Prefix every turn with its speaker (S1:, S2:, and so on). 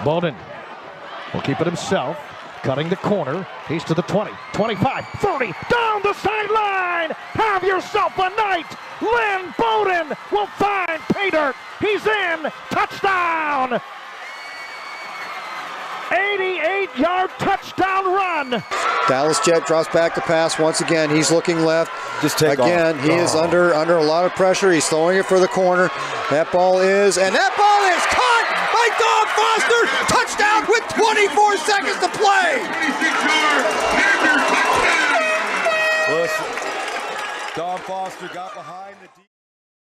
S1: Bowden will keep it himself, cutting the corner. He's to the 20, 25, 30, down the sideline. Have yourself a night. Lynn Bowden will find pay dirt. He's in. Touchdown. 88-yard touchdown run.
S2: Dalys Jett drops back to pass once again. He's looking left.
S3: Just take
S2: again.
S3: off.
S2: He is under a lot of pressure. He's throwing it for the corner. That ball is caught by Dawn Foster. Touchdown with 24 seconds to play.
S3: 26 yards. Listen, Dawn Foster got behind the